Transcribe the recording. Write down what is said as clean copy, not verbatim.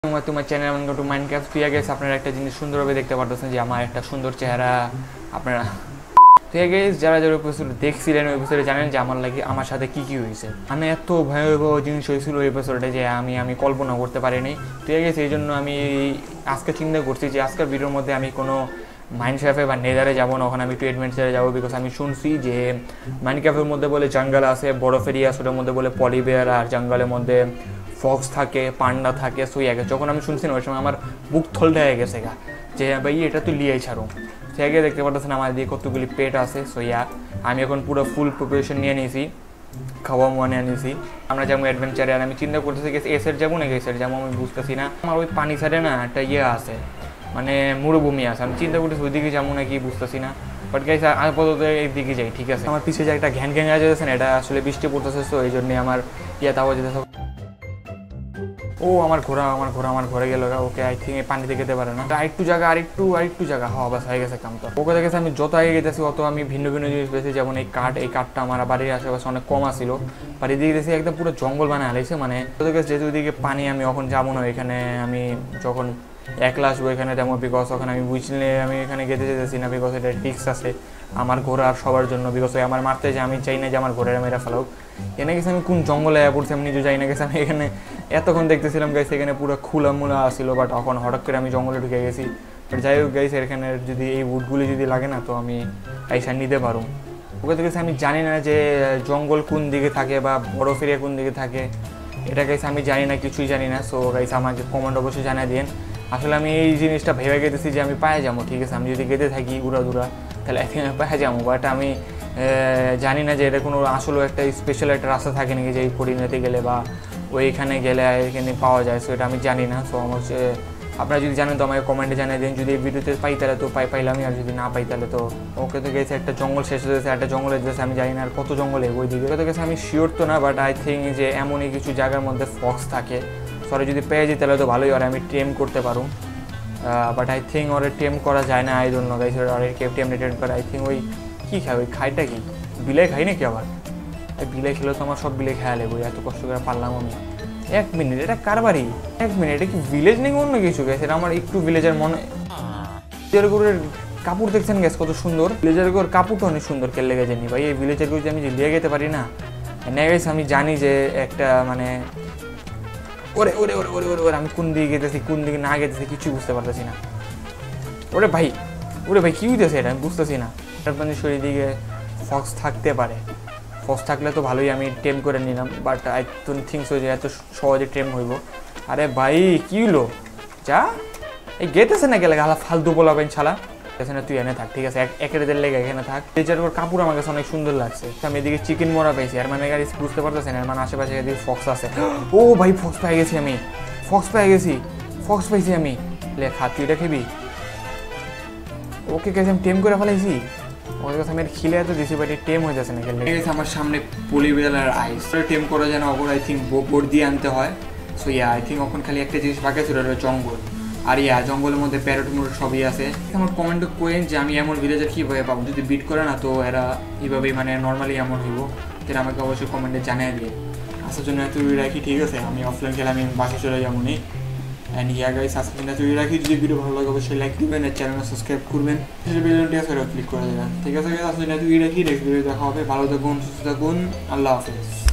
তোমার channel welcome to Minecraft. তুই আগে আপনারা একটা জিনিস সুন্দরভাবে দেখতে পারতেছেন যে আমার একটা সুন্দর চেহারা আপনারা তুই আগে যারা যারা এপিসোড দেখছিলেন ওই এপিসোডে জানেন যে আমার সাথে কী কী হয়েছে। আমি এত ভয়াবহ জিনিস হয়েছিল ওই এপিসোডে যে আমি কল্পনা করতে পারিনি। তুই আগে সেই জন্য আমি আজকে চিন্তা করছি যে আজকের ভিডিওর মধ্যে আমি কোনো মাইনক্রাফটে বা নেদারে যাবো না, ওখানে আমি একটু অ্যাডভেঞ্চারে যাবো। বিকজ আমি শুনছি যে মাইনক্রাফটের মধ্যে বলে জঙ্গল আছে, বরফ এরিয়া আছে, ওটার মধ্যে বলে পলিবেয়ার, আর জঙ্গলের মধ্যে ফক্স থাকে, পান্ডা থাকে। সো আগে যখন আমি শুনছি না ওই সময় আমার বুক থলটা হয়ে গেছে গা যে ভাই এটা তুই লিয়াই ছাড়ো। সে আগে দেখতে পারতেছেন আমার দিয়ে কতগুলি পেট আছে। সো আমি এখন পুরো ফুল প্রিপারেশন নিয়ে নিয়েছি, খাওয়া মোয়া নিয়ে নিয়েছি। আমরা যেমন অ্যাডভেঞ্চারে, আর আমি চিন্তা করতেছি এ সাইড যাবো না এই সাইড যাবো, আমি বুঝতেছি না। আমার ওই পানি সাইডে না একটা আছে, মানে মরুভূমি আছে, আমি চিন্তা করতেছি ওইদিকে যাবো নাকি বুঝতেছি না। বাট গাইস আপাতত এইদিকে যাই, ঠিক আছে। আমার পিছিয়ে যে একটা ঘ্যান ঘ্যান যেতেছে না, এটা আসলে বৃষ্টি পড়তেছে, তো এই জন্যই আমার তাও যেতেছে। ও আমার ঘোরা গেল। ওকে আই থিঙ্ক এই পানিতে যেতে পারে না, আরেকটু জায়গা আরেকটু জায়গা বাস হয়ে গেছে কামটা। ওকে দেখেছে আমি যত আগে গেতেছি অত আমি ভিন্ন ভিন্ন জিনিস পেয়েছি, যেমন এই কাঠটা আমার বাড়ির আশেপাশে অনেক কম আসছিল, বাড়ি দিয়ে গেছি একদম পুরো জঙ্গল বানায় হারাইছে। মানে যেহেতু ওইদিকে পানি আমি এখন যাবো না এখানে, আমি যখন একলা আসবো এখানে যেমন, বিকজ ওখানে আমি বুঝলে আমি এখানে যেতে যেতেছি না, বিকজ এটা রিস্ক আছে আমার ঘোরার সবার জন্য। বিকজ আমার মারতে যে আমি চাই না যে আমার ঘোরের মেরা ফেলাও। এনে গেছে আমি কোন জঙ্গলে পড়ছি আমি নিজে যাই না। গেছে আমি এখানে এতক্ষণ দেখতেছিলাম গাইছে এখানে পুরো খোলামুলা আসছিল, বাট এখন হঠাৎ করে আমি জঙ্গলে ঢুকে গেছি। বাট যাই হোক গাইছে এখানে যদি এই উডগুলি যদি লাগে না তো আমি পয়সা নিতে পারবো। ওকে তো গেছে আমি জানি না যে জঙ্গল কোন দিকে থাকে বা বরফ এরিয়া কোন দিকে থাকে, এটা গাইছে আমি জানি না, কিছুই জানি না। সো গাইছে আমাকে কমেন্ট অবশ্যই জানিয়ে দিন। আসলে আমি এই জিনিসটা ভেবে গেতেছি যে আমি পায়ে যাবো, ঠিক আছে, আমি যদি গেতে থাকি উড়া তাহলে একদিন আমি পায়ে যাবো। বাট আমি জানি না যে এটা কোনো আসলে একটা স্পেশাল একটা রাস্তা থাকে নাকি যে এই পরিণতি গেলে বা ওইখানে গেলে এখানে পাওয়া যায়। সো এটা আমি জানি না। সো আমার আপনারা যদি জানেন তো আমাকে কমেন্টে জানিয়ে দিন। যদি এই ভিডিওতে পাই তাহলে তো পাইলামই, আর যদি না পাই তাহলে তো ওকে তো গেছে একটা জঙ্গল শেষ হয়েছে, একটা জঙ্গলে যেতেছে, আমি জানি না আর কত জঙ্গলে ওই দিকে তো গেছে আমি শিওর তো না। বাট আই থিঙ্ক যে এমনই কিছু জায়গার মধ্যে ফক্স থাকে, সরি যদি পেয়ে যাই তাহলে তো ভালোই, আর আমি টেম করতে পারুম। বাট আই থিঙ্ক ওরে টেম করা যায় না, আই ডোন্ট নো গাইস। আর টেম রিটার্ন করে আই থিঙ্ক ওই কী খায়, ওই খাইটা কি বিলাই খাই নাকি আবার? বিলাই খেলে তো আমার সব বিলাই খেয়া লাগবে, এত কষ্ট করে পারলাম আমি। 1 মিনিট, এটা কার বাড়ি? 1 মিনিট, এটা কি ভিলেজ নেই অন্য কিছু গেছে? এটা আমার একটু ভিলেজের মনে। ভিলেজার গরুর কাপড় দেখছেন গ্যাস কত সুন্দর, ভিলেজার গরুর কাপড়টা অনেক সুন্দর কে লেগে জানি ভাই। এই ভিলেজার গরু যে আমি যে লিয়ে যেতে পারি না গেছে, আমি জানি যে একটা মানে ওরে ওরে ওরে ওরে ওরে আমি কোন দিকে গেতেছি কোন দিকে না গেতেছি কিছু বুঝতে পারতেছি না। ওরে ভাই কী হইতেছে এটা আমি বুঝতেছি না। এটার মানে শরীর দিকে ফক্স থাকতে পারে, ফক্স থাকলে তো ভালোই, আমি টেম করে নিলাম। But I don't think so যে এত সহজে টেম হইব। আরে ভাই কী হইলো যা এই গেতেছে না গেলে গালা ফালতু বলাবেন ছাড়া গেছে না, তুই এনে থাক, ঠিক আছে, একের লেগে এখানে থাক। ভিলেজার কাপড় আমার কাছে অনেক সুন্দর লাগছে। আমি এদিকে চিকেন মরা পেয়েছি, আর মানে গাড়ি বুঝতে পারতেছেন এর মানে আশেপাশে এদিকে ফক্স আছে। ও ভাই ফক্স পেয়ে গেছি আমি, ফক্স পাইছি আমি। লেখা তুই এটা খেবি? ওকে গেছে আমি টেম করে ফেলাইছি। ওর কাছে আমি খিলে এত দিছি, বাট টেম হয়ে যাচ্ছে না খেলে গেছে। আমার সামনে পলিবেল আর আইস টেম করা যায় না, ওপর আই থিঙ্ক বোর্ড দিয়ে আনতে হয়। সো আই থিঙ্ক ওখান খালি একটা জিনিস বাকি ছিল, জঙ্গল। আর জঙ্গলের মধ্যে প্যারট মুরট সবই আছে। আমার কমেন্টে কোয়েন যে আমি এমন ভিলেজার কীভাবে পাবো, যদি বিট করে না তো এরা এইভাবেই মানে নর্মালি এমন হইব, সেটা আমাকে অবশ্যই কমেন্টে জানিয়ে দিয়ে। আসার জন্য এত রাখি, ঠিক আছে, আমি অফলাইন খেলে আমি বাসে চলে যাবো নি। অ্যান্ড গাইস আজকে জন্য এত রাখি। যদি ভিডিও ভালো লাগে অবশ্যই লাইক দিবেন, আর চ্যানেলটা সাবস্ক্রাইব করবেন, বেলটি আছে ক্লিক করে দেবেন, ঠিক আছে। আজকে জন্য এত রাখি, নেক্সট ভিডিও দেখা হবে। ভালো থাকুন, সুস্থ থাকুন, আল্লাহ হাফেজ।